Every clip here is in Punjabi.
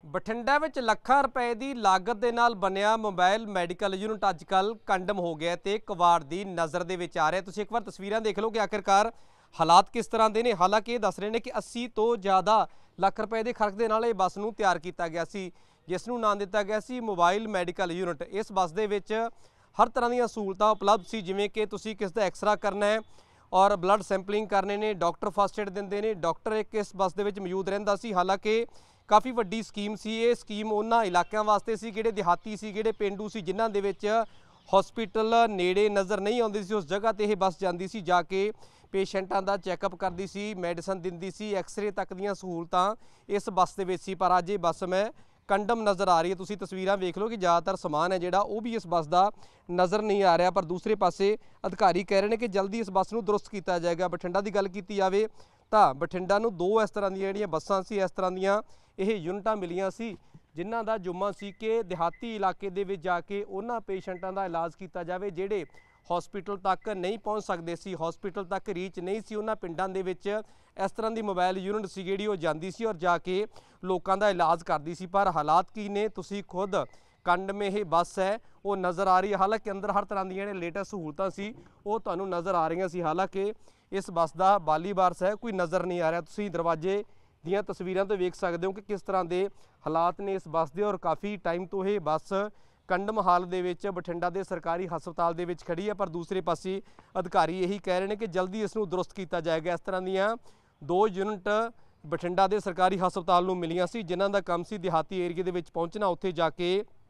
ਬਠਿੰਡਾ ਵਿੱਚ ਲੱਖਾਂ ਰੁਪਏ ਦੀ ਲਾਗਤ ਦੇ ਨਾਲ ਬਣਿਆ ਮੋਬਾਈਲ ਮੈਡੀਕਲ ਯੂਨਿਟ ਅੱਜਕੱਲ ਕੰਡਮ ਹੋ ਗਿਆ ਤੇ ਕਵਾੜ ਦੀ ਨਜ਼ਰ ਦੇ ਵਿੱਚ ਆ ਰਿਹਾ। ਤੁਸੀਂ ਇੱਕ ਵਾਰ ਤਸਵੀਰਾਂ ਦੇਖ ਲਓ ਕਿ ਆਖਿਰਕਾਰ ਹਾਲਾਤ ਕਿਸ ਤਰ੍ਹਾਂ ਦੇ ਨੇ। ਹਾਲਾਂਕਿ ਇਹ ਦੱਸ ਰਹੇ ਨੇ ਕਿ 80 ਤੋਂ ਜ਼ਿਆਦਾ ਲੱਖ ਰੁਪਏ ਦੇ ਖਰਚ ਦੇ ਨਾਲ ਇਹ ਬੱਸ ਨੂੰ ਤਿਆਰ ਕੀਤਾ ਗਿਆ ਸੀ, ਜਿਸ ਨੂੰ ਨਾਂ ਦਿੱਤਾ ਗਿਆ ਸੀ ਮੋਬਾਈਲ ਮੈਡੀਕਲ ਯੂਨਿਟ। ਇਸ ਬੱਸ ਦੇ ਵਿੱਚ ਹਰ ਤਰ੍ਹਾਂ ਦੀਆਂ ਸਹੂਲਤਾਂ ਉਪਲਬਧ ਸੀ, ਜਿਵੇਂ ਕਿ ਤੁਸੀਂ ਕਿਸ ਦਾ ਐਕਸਰਾ करना है और ब्लड सैंपलिंग करने ने, डॉक्टर फस्ट एड देंदे ने, डॉक्टर एक इस बस दे विच मौजूद रहिंदा सी। हालांकि काफ़ी वड्डी स्कीम सी। ये स्कीम उन्हां इलाकों वास्ते सी जिहड़े देहाती सी, जिहड़े पेंडू सी, जिन्हां दे विच हॉस्पिटल नेड़े नज़र नहीं आउंदी सी। उस जगह ते ये बस जांदी सी, जाके पेशेंटां दा चैकअप करदी सी, मैडिसन दिंदी सी, एक्सरे तक दीयां सहूलतां इस बस दे विच सी। पर अज ये बस मैं कंडम नज़र आ रही है। तुसीं तस्वीरां वेख लो कि ज़्यादातर समान है जिहड़ा वो भी इस बस का नज़र नहीं आ रहा। पर दूसरे पासे अधिकारी कह रहे हैं कि जल्दी इस बस नूं दुरुस्त किया जाएगा। बठिंडा की गल की जाए तो बठिंडा नूं दो इस तरह ਦੀਆਂ ਜਿਹੜੀਆਂ ਬੱਸਾਂ ਸੀ, ਇਸ ਤਰ੍ਹਾਂ ਦੀਆਂ ਇਹ ਯੂਨਿਟਾਂ ਮਿਲੀਆਂ ਸੀ, ਜਿਨ੍ਹਾਂ ਦਾ ਜੁਮਾ ਸੀ ਕਿ ਦਿਹਾਤੀ ਇਲਾਕੇ ਦੇ ਵਿੱਚ ਜਾ ਕੇ ਉਹਨਾਂ ਪੇਸ਼ੈਂਟਾਂ ਦਾ ਇਲਾਜ ਕੀਤਾ ਜਾਵੇ ਜਿਹੜੇ हॉस्पिटल तक नहीं पहुँच सकते सी, हॉस्पिटल तक रीच नहीं सी। उन्होंने पिंडां दे विच इस तरह की मोबाइल यूनिट सी जिहड़ी वो जांदी सी और जाके लोगों का इलाज करती सी। पर हालात की ने, तुसीं खुद कंड में ये बस है वो नज़र आ रही है। हालांकि अंदर हर तरह दी लेटेस्ट सहूलतां सी वो तुहानूं नज़र आ रही सी। हालांकि इस बस का बाली वारस है कोई नज़र नहीं आ रहा। तुसीं दरवाजे दीयां तस्वीरां तो वेख सकते हो कि किस तरह के हालात ने इस बस के। और काफ़ी टाइम तो ये बस कंडम हाल दे विच बठिंडा के सरकारी हस्पताल दे विच खड़ी है। पर दूसरे पासे अधिकारी यही कह रहे हैं कि जल्दी इसनूं दुरुस्त किया जाएगा। इस तरह दीयां दो यूनिट बठिंडा के सरकारी हस्पताल नूं मिलियां सी, जिन्हां दा काम सी देहाती एरिए दे विच पहुंचना, उत्थे जाके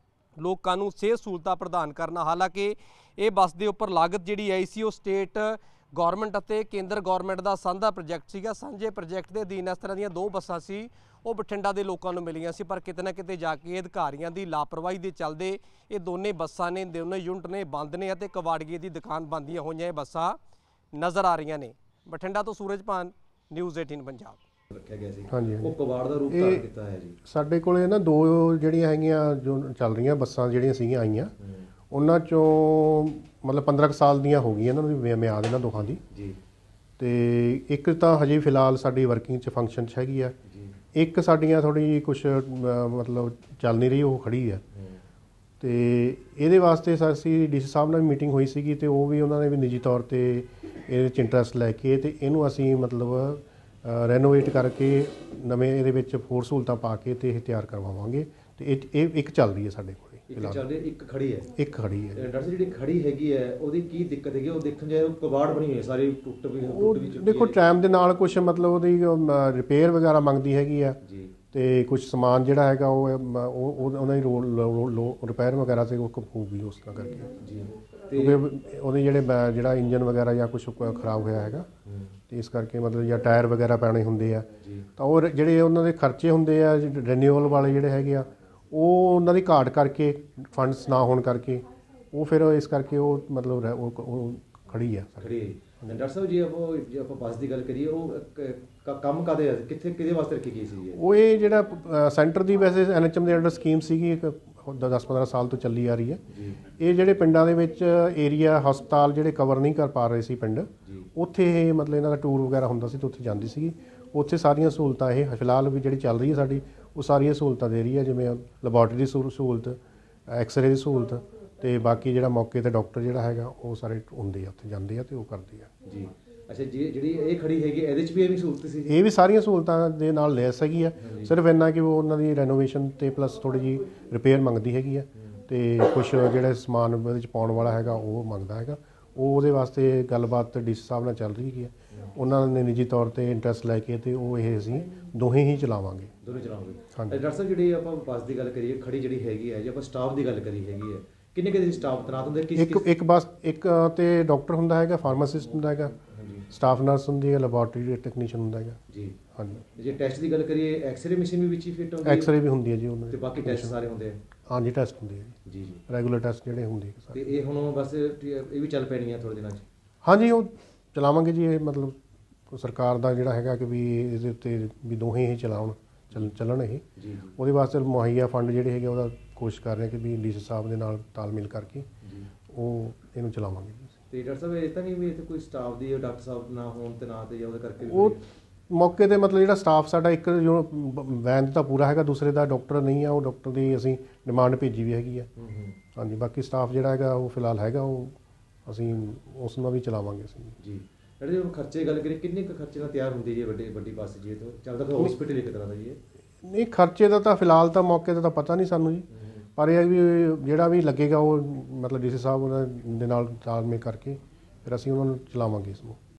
लोकां नूं सेहत सहूलतां प्रदान करना। हालांकि ये बस के उपर लागत जिहड़ी आई सी वो स्टेट गौरमेंट ਅਤੇ केंद्र गौरमेंट का साझा प्रोजैक्ट सीगा। सांझे प्रोजैक्ट के अधीन इस तरह ਦੀਆਂ दो ਬੱਸਾਂ ਸੀ ਉਹ ਬਠਿੰਡਾ ਦੇ ਲੋਕਾਂ ਨੂੰ ਮਿਲੀਆਂ ਸੀ। ਪਰ ਕਿਤੇ ਨਾ ਕਿਤੇ ਜਾ ਕੇ ਅਧਿਕਾਰੀਆਂ ਦੀ ਲਾਪਰਵਾਹੀ ਦੇ ਚੱਲਦੇ ਇਹ ਦੋਨੇ ਬੱਸਾਂ ਨੇ, ਦੋਨੇ ਯੂਨਿਟ ਨੇ ਬੰਦ ਨੇ ਅਤੇ ਕਵਾੜੀਏ ਦੀ ਦੁਕਾਨ ਬੰਦੀਆਂ ਹੋਈਆਂ ਇਹ ਬੱਸਾਂ ਨਜ਼ਰ ਆ ਰਹੀਆਂ ਨੇ। ਬਠਿੰਡਾ ਤੋਂ ਸੂਰਜਪਾਨ, ਨਿਊਜ਼ 18 ਪੰਜਾਬ। ਰੱਖਿਆ ਗਿਆ ਸੀ ਹਾਂਜੀ ਉਹ ਕਬਾੜ ਦਾ ਰੂਪ ਧਾਰਨ ਕੀਤਾ ਹੈ ਜੀ। ਸਾਡੇ ਕੋਲੇ ਨਾ ਦੋ ਜਿਹੜੀਆਂ ਹੈਗੀਆਂ ਜੋ ਚੱਲ ਰਹੀਆਂ ਬੱਸਾਂ ਜਿਹੜੀਆਂ ਸੀਗੀਆਂ ਆਈਆਂ, ਉਹਨਾਂ ਚੋਂ ਮਤਲਬ 15 ਸਾਲ ਦੀਆਂ ਹੋ ਗਈਆਂ ਇਹਨਾਂ ਦੀ ਮਿਆਦ ਇਹਨਾਂ ਦੋਹਾਂ ਦੀ ਜੀ। ਤੇ ਇੱਕ ਤਾਂ ਹਜੇ ਫਿਲਹਾਲ ਸਾਡੀ ਵਰਕਿੰਗ 'ਚ ਫੰਕਸ਼ਨ 'ਚ ਹੈਗੀ ਆ। ਇੱਕ ਸਾਡੀਆਂ ਥੋੜ੍ਹੀ ਜਿਹੀ ਕੁਛ ਮਤਲਬ ਚੱਲ ਨਹੀਂ ਰਹੀ, ਉਹ ਖੜੀ ਆ। ਤੇ ਇਹਦੇ ਵਾਸਤੇ ਅਸੀਂ ਡੀਸੀ ਸਾਹਿਬ ਨਾਲ ਮੀਟਿੰਗ ਹੋਈ ਸੀਗੀ ਤੇ ਉਹ ਵੀ ਉਹਨਾਂ ਨੇ ਵੀ ਨਿੱਜੀ ਤੌਰ 'ਤੇ ਇਹਦੇ 'ਚ ਇੰਟਰਸਟ ਲੈ ਕੇ ਤੇ ਇਹਨੂੰ ਅਸੀਂ ਮਤਲਬ ਰੈਨੋਵੇਟ ਕਰਕੇ ਨਵੇਂ ਇਹਦੇ ਵਿੱਚ ਹੋਰ ਸਹੂਲਤਾਂ ਪਾ ਕੇ ਤੇ ਇਹ ਤਿਆਰ ਕਰਵਾਵਾਂਗੇ। ਤੇ ਇਹ ਇੱਕ ਚੱਲ ਰਹੀ ਹੈ ਸਾਡੇ ਕੋਲ ਇੱਕ ਚੱਲ ਰਹੀ, ਇੱਕ ਖੜੀ ਹੈ। ਇੱਕ ਖੜੀ ਹੈ। ਡਾਕਟਰ ਸਾਹਿਬ ਜਿਹੜੀ ਖੜੀ ਹੈਗੀ ਹੈ ਉਹਦੀ ਕੀ ਦਿੱਕਤ ਹੈਗੀ? ਉਹ ਦੇਖਣ ਜਾਏ ਉਹ ਕਬਾੜ ਬਣੀ ਹੋਈ ਹੈ ਸਾਰੀ, ਟੁੱਟ ਵੀ ਚੁੱਕੀ ਹੈ। ਦੇਖੋ ਟਾਈਮ ਦੇ ਨਾਲ ਕੁਛ ਮਤਲਬ ਉਹਦੀ ਰਿਪੇਅਰ ਵਗੈਰਾ ਮੰਗਦੀ ਹੈਗੀ ਆ ਜੀ। ਤੇ ਕੁਛ ਸਮਾਨ ਜਿਹੜਾ ਹੈਗਾ ਉਹ ਉਹਨਾਂ ਦੀ ਰਿਪੇਅਰ ਵਗੈਰਾ ਤੇ ਉਹ ਹੋਊਗੀ ਉਸ ਤਰ੍ਹਾਂ ਕਰਕੇ ਜੀ। ਕਿਉਂਕਿ ਉਹਦੇ ਜਿਹੜਾ ਇੰਜਨ ਵਗੈਰਾ ਜਾਂ ਕੁਛ ਖਰਾਬ ਹੋਇਆ ਹੈਗਾ ਤੇ ਇਸ ਕਰਕੇ ਮਤਲਬ ਜਾਂ ਟਾਇਰ ਵਗੈਰਾ ਪੈਣੇ ਹੁੰਦੇ ਆ ਤਾਂ ਉਹ ਜਿਹੜੇ ਉਹਨਾਂ ਦੇ ਖਰਚੇ ਹੁੰਦੇ ਆ ਰੈਨਿਊਅਲ ਵਾਲੇ ਜਿਹੜੇ ਹੈਗੇ ਆ ਉਹ ਉਹਨਾਂ ਦੀ ਘਾਟ ਕਰਕੇ, ਫੰਡਸ ਨਾ ਹੋਣ ਕਰਕੇ ਉਹ ਫਿਰ ਇਸ ਕਰਕੇ ਉਹ ਮਤਲਬ ਉਹ ਖੜੀ ਆ। ਡਾਕਟਰ ਸਾਹਿਬ ਜੀ ਜੇ ਆਪਾਂ ਬੱਸ ਦੀ ਗੱਲ ਕਰੀਏ ਉਹ ਕੰਮ ਕਾਹਦੇ ਕਿਹਦੇ ਵਾਸਤੇ ਰੱਖੀ ਗਈ ਸੀ? ਉਹ ਇਹ ਜਿਹੜਾ ਸੈਂਟਰ ਦੀ ਵੈਸੇ NHM ਦੇ ਅੰਡਰ ਸਕੀਮ ਸੀਗੀ, ਇੱਕ 10-15 ਸਾਲ ਤੋਂ ਚੱਲੀ ਆ ਰਹੀ ਹੈ। ਇਹ ਜਿਹੜੇ ਪਿੰਡਾਂ ਦੇ ਵਿੱਚ ਏਰੀਆ ਹਸਪਤਾਲ ਜਿਹੜੇ ਕਵਰ ਨਹੀਂ ਕਰ ਪਾ ਰਹੇ ਸੀ ਪਿੰਡ, ਉੱਥੇ ਇਹ ਮਤਲਬ ਇਹਨਾਂ ਦਾ ਟੂਰ ਵਗੈਰਾ ਹੁੰਦਾ ਸੀ ਤੇ ਉੱਥੇ ਜਾਂਦੀ ਸੀਗੀ। ਉੱਥੇ ਸਾਰੀਆਂ ਸਹੂਲਤਾਂ ਇਹ ਫਿਲਹਾਲ ਵੀ ਜਿਹੜੀ ਚੱਲ ਰਹੀ ਹੈ ਸਾਡੀ ਉਹ ਸਾਰੀਆਂ ਸਹੂਲਤਾਂ ਦੇ ਰਹੀ ਹੈ, ਜਿਵੇਂ ਲੈਬੋਰਟਰੀ ਦੀ ਸਹੂਲਤ, ਐਕਸਰੇ ਦੀ ਸਹੂਲਤ ਤੇ ਬਾਕੀ ਜਿਹੜਾ ਮੌਕੇ ਤੇ ਡਾਕਟਰ ਜਿਹੜਾ ਹੈਗਾ ਉਹ ਸਾਰੇ ਹੁੰਦੇ ਆ, ਉੱਥੇ ਜਾਂਦੇ ਆ ਤੇ ਉਹ ਕਰਦੇ ਆ ਜੀ। ਅੱਛਾ ਜੀ, ਜਿਹੜੀ ਇਹ ਖੜੀ ਹੈਗੀ ਇਹਦੇ 'ਚ ਵੀ ਇਹ ਵੀ ਸਹੂਲਤ ਸੀ? ਇਹ ਵੀ ਸਾਰੀਆਂ ਸਹੂਲਤਾਂ ਦੇ ਨਾਲ ਲੈਸ ਹੈਗੀ ਆ। ਸਿਰਫ ਇੰਨਾ ਕਿ ਉਹ ਉਹਨਾਂ ਦੀ ਰੈਨੋਵੇਸ਼ਨ ਤੇ ਪਲੱਸ ਥੋੜ੍ਹੀ ਜਿਹੀ ਰਿਪੇਅਰ ਮੰਗਦੀ ਹੈਗੀ ਆ ਤੇ ਕੁਛ ਜਿਹੜਾ ਸਮਾਨ ਉਹਦੇ ਵਿੱਚ ਪਾਉਣ ਵਾਲਾ ਹੈਗਾ ਉਹ ਮੰਗਦਾ ਹੈਗਾ। ਉਹ ਉਹਦੇ ਵਾਸਤੇ ਗੱਲਬਾਤ ਡੀਸੀ ਸਾਹਿਬ ਨਾਲ ਚੱਲ ਰਹੀ ਹੈਗੀ ਆ। ਉਹਨਾਂ ਨੇ ਨਿੱਜੀ ਤੌਰ 'ਤੇ ਇੰਟਰਸਟ ਲੈ ਕੇ ਤੇ ਉਹ ਇਹ ਅਸੀਂ ਦੋਹੇ ਹੀ ਚਲਾਵਾਂਗੇ। ਦੋਵੇਂ ਚਲਾਵਾਂਗੇ। ਹਾਂਜੀ ਡਾਕਟਰ ਸਾਹਿਬ ਜਿਹੜੀ ਆਪਾਂ ਬੱਸ ਦੀ ਗੱਲ ਕਰੀਏ ਖੜੀ ਜਿਹੜੀ ਹੈਗੀ ਹੈ, ਜੇ ਆਪਾਂ ਸਟਾਫ ਦੀ ਗੱਲ ਕਰੀ ਹੈਗੀ ਹੈ, ਕਿੰਨੇ ਕਿਤੇ ਸਟਾਫ ਤੈਨਾਤ ਹੁੰਦੇ? ਇੱਕ ਬੱਸ ਇੱਕ ਤੇ ਡਾਕਟਰ ਹੁੰਦਾ ਹੈਗਾ, ਫਾਰਮਾਸਿਸਟ ਹੁੰਦਾ ਹੈਗਾ, ਸਟਾਫ ਨਰਸ ਹੁੰਦੀ ਹੈ, ਲੈਬੋਰਟਰੀ ਟੈਕਨੀਸ਼ੀਅਨ ਹੁੰਦਾ ਹੈਗਾ ਜੀ। ਹਾਂਜੀ। ਜੇ ਟੈਸਟ ਦੀ ਗੱਲ ਕਰੀਏ ਐਕਸਰੇ ਮਸ਼ੀਨ ਵੀ ਵਿੱਚ ਹੀ ਫਿੱਟ ਹੁੰਦੀ ਹੈ? ਐਕਸਰੇ ਵੀ ਹੁੰਦੀ ਹੈ ਜੀ ਉਹਨਾਂ ਤੇ ਬਾਕੀ ਟੈਸਟ ਸਾਰੇ ਹੁੰਦੇ ਆ? ਹਾਂਜੀ ਟੈਸਟ ਹੁੰਦੇ ਆ ਜੀ ਜੀ। ਰੈਗੂਲਰ ਟੈਸਟ ਜਿਹੜੇ ਹੁੰਦੇ ਆ ਤੇ ਇਹ ਹੁਣ ਬਸ ਇਹ ਵੀ ਚੱਲ ਪੈਣੀ ਆ ਥੋੜੇ ਦਿਨਾਂ 'ਚ? ਹਾਂਜੀ ਉਹ ਚਲਾਵਾਂਗੇ ਜੀ। ਇਹ ਮਤਲਬ ਸਰਕਾਰ ਦਾ ਜਿਹੜਾ ਹੈਗਾ ਕਿ ਵੀ ਇਹਦੇ ਉੱਤੇ ਵੀ ਦੋਹੇ ਹੀ ਚੱਲਣ ਇਹ ਜੀ। ਉਹਦੇ ਵਾਸਤੇ ਮੁਹੱਈਆ ਫੰਡ ਜਿਹੜੇ ਹੈਗੇ ਉਹਦਾ ਕੋਸ਼ਿਸ਼ ਕਰ ਰਹੇ ਕਿ ਵੀ ਡੀਸੀ ਸਾਹਿਬ ਦੇ ਨਾਲ ਤਾਲਮੇਲ ਕਰਕੇ ਉਹ ਇਹਨੂੰ ਚਲਾਵਾਂਗੇ। ਤੇ ਡਾਕਟਰ ਸਾਹਿਬ ਇਹ ਤਾਂ ਨਹੀਂ ਵੀ ਇੱਥੇ ਕੋਈ ਸਟਾਫ ਦੀ ਡਾਕਟਰ ਸਾਹਿਬ ਨਾ ਹੋਣ ਤੇ ਨਾ ਤੇ ਉਹਦੇ ਕਰਕੇ ਉਹ ਮੌਕੇ ਤੇ ਮਤਲਬ ਜਿਹੜਾ ਸਟਾਫ ਸਾਡਾ ਇੱਕ ਜੋ ਵੈਨ ਤਾਂ ਪੂਰਾ ਹੈਗਾ, ਦੂਸਰੇ ਦਾ ਡਾਕਟਰ ਨਹੀਂ ਆ, ਉਹ ਡਾਕਟਰ ਦੀ ਅਸੀਂ ਡਿਮਾਂਡ ਭੇਜੀ ਵੀ ਹੈਗੀ ਆ। ਹਾਂਜੀ, ਬਾਕੀ ਸਟਾਫ ਜਿਹੜਾ ਹੈਗਾ ਉਹ ਫਿਲਹਾਲ ਹੈਗਾ, ਉਹ ਅਸੀਂ ਉਸ ਨਾਲ ਵੀ ਚਲਾਵਾਂਗੇ ਅਸੀਂ ਜੀ। ਜਿਹੜੇ ਖਰਚੇ ਦੀ ਗੱਲ ਕਰੀਏ, ਕਿੰਨੇ ਕੁ ਖਰਚੇ ਨਾਲ ਤਿਆਰ ਹੁੰਦੀ ਜੀ ਵੱਡੀ ਬੱਸ ਜੀ? ਤੋਂ ਚੱਲਦਾ ਤਾਂ ਹਸਪੀਟਲ ਇੱਕ ਤਰ੍ਹਾਂ ਦਾ ਜੀ ਇਹ। ਨਹੀਂ, ਖਰਚੇ ਦਾ ਤਾਂ ਫਿਲਹਾਲ ਤਾਂ ਮੌਕੇ ਤੇ ਤਾਂ ਪਤਾ ਨਹੀਂ ਸਾਨੂੰ ਜੀ, ਪਰ ਇਹ ਵੀ ਜਿਹੜਾ ਵੀ ਲੱਗੇਗਾ ਉਹ ਮਤਲਬ ਡੀਸੀ ਸਾਹਿਬ ਉਹਨਾਂ ਦੇ ਨਾਲ ਤਾਲਮੇਲ ਕਰਕੇ ਫਿਰ ਅਸੀਂ ਉਹਨਾਂ ਨੂੰ ਚਲਾਵਾਂਗੇ ਇਸ ਨੂੰ।